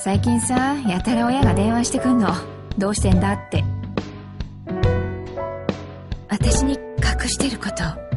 最近さ、やたら親が電話してくんの。どうしてんだって。私に隠してること